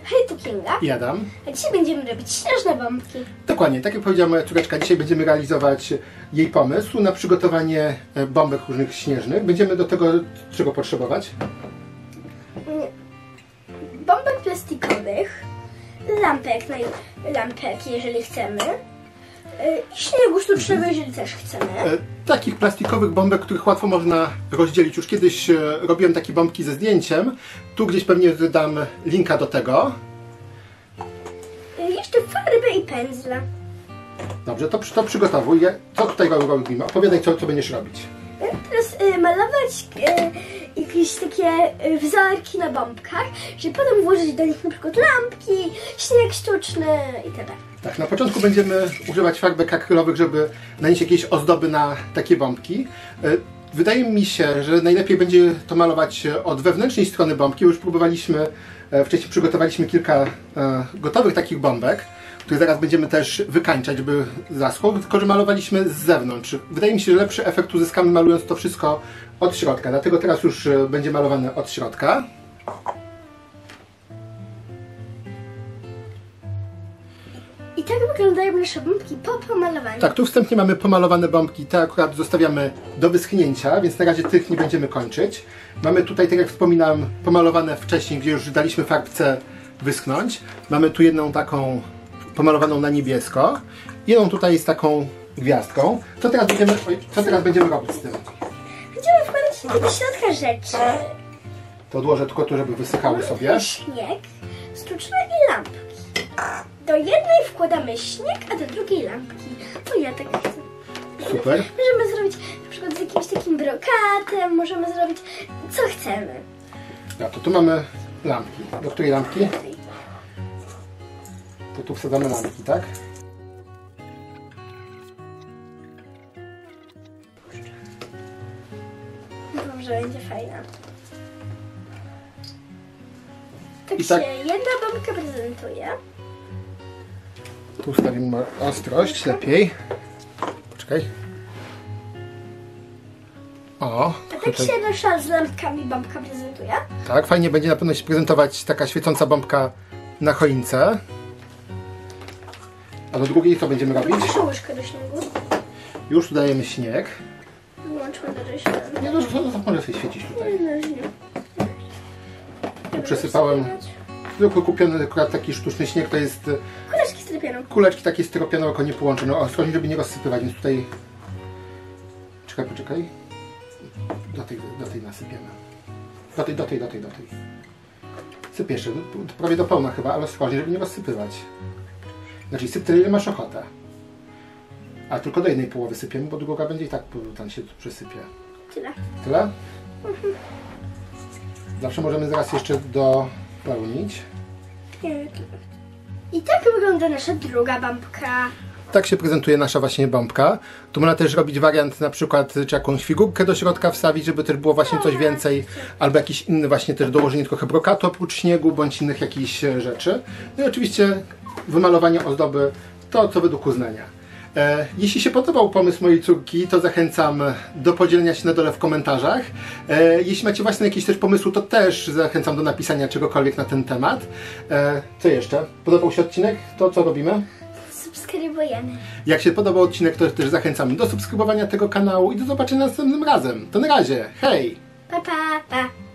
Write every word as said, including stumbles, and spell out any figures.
Hej, tu Kinga. I Adam. A dzisiaj będziemy robić śnieżne bombki. Dokładnie, tak jak powiedziała moja córeczka, dzisiaj będziemy realizować jej pomysł na przygotowanie bombek różnych śnieżnych. Będziemy do tego czego potrzebować? Bombek plastikowych, lampek, lampek jeżeli chcemy, i śniegu sztucznego, mhm. jeżeli też chcemy. E, takich plastikowych bombek, których łatwo można rozdzielić. Już kiedyś e, robiłem takie bombki ze zdjęciem. Tu gdzieś pewnie dam linka do tego. E, jeszcze farby i pędzle. Dobrze, to, to przygotowuj. Co tutaj robimy? Opowiadaj, co, co będziesz robić. Teraz y, malować y, jakieś takie y, wzorki na bombkach, żeby potem włożyć do nich na przykład lampki, śnieg sztuczny itd. Tak, na początku będziemy używać farbek akrylowych, żeby nanieść jakieś ozdoby na takie bombki. Wydaje mi się, że najlepiej będzie to malować od wewnętrznej strony bombki. Już próbowaliśmy, wcześniej przygotowaliśmy kilka gotowych takich bombek, które zaraz będziemy też wykańczać, żeby zaschło, tylko że malowaliśmy z zewnątrz. Wydaje mi się, że lepszy efekt uzyskamy malując to wszystko od środka, dlatego teraz już będzie malowane od środka. I tak wyglądają nasze bombki po pomalowaniu. Tak, tu wstępnie mamy pomalowane bombki, te akurat zostawiamy do wyschnięcia, więc na razie tych nie będziemy kończyć. Mamy tutaj, tak jak wspominałem, pomalowane wcześniej, gdzie już daliśmy farbce wyschnąć. Mamy tu jedną taką pomalowaną na niebiesko, jedną tutaj z taką gwiazdką. Co teraz będziemy, oj, co teraz będziemy robić z tym? Będziemy wkładać do środka rzeczy. To odłożę tylko tu, żeby wysychały sobie. Śnieg, sztuczne i lampki. Do jednej wkładamy śnieg, a do drugiej lampki. O, ja tak chcę. Super. Możemy zrobić na przykład z jakimś takim brokatem, możemy zrobić co chcemy. Ja, to tu mamy lampki. Do której lampki? To tu wsadzamy lampki, tak? Dobrze, będzie fajna. Tak I się tak jedna bombka prezentuje. Tu ustawimy ostrość lepiej. Poczekaj. O. A tak się nasza z lampkami bombka prezentuje? Tak, fajnie będzie na pewno się prezentować taka świecąca bombka na choince. A do drugiej co będziemy robić? Proszę łyżkę do śniegu. Już tu dajemy śnieg. Wyłączmy do reszty. Nie, no, to może sobie świecić tutaj. Nie, nie. Tu przesypałem zwykły kupiony akurat taki sztuczny śnieg, to jest kuleczki styropianu. Kuleczki takie styropianowe, tylko nie połączone. Ostrożnie, żeby nie rozsypywać, więc tutaj... Czekaj, poczekaj. Do tej, do tej nasypiemy. Do tej, do tej, do tej, do tej. Syp jeszcze, prawie do pełna chyba, ale ostrożnie, żeby nie rozsypywać. Znaczy syp tyle, ile masz ochotę. A tylko do jednej połowy sypiemy, bo druga będzie i tak tam się przesypie. Tyle. Tyle? Mhm. Zawsze możemy zaraz jeszcze dopełnić. I tak wygląda nasza druga bombka. Tak się prezentuje nasza właśnie bombka. Tu można też robić wariant na przykład, czy jakąś figurkę do środka wstawić, żeby też było właśnie coś więcej, albo jakiś inny właśnie też dołożenie trochę brokatu oprócz śniegu, bądź innych jakichś rzeczy. No i oczywiście wymalowanie ozdoby to, co według uznania. E, jeśli się podobał pomysł mojej córki, to zachęcam do podzielenia się na dole w komentarzach. E, jeśli macie właśnie jakieś też pomysły, to też zachęcam do napisania czegokolwiek na ten temat. E, co jeszcze? Podobał się odcinek? To co robimy? Subskrybujemy. Jak się podobał odcinek, to też zachęcamy do subskrybowania tego kanału i do zobaczenia następnym razem. To na razie, hej! Pa, pa, pa.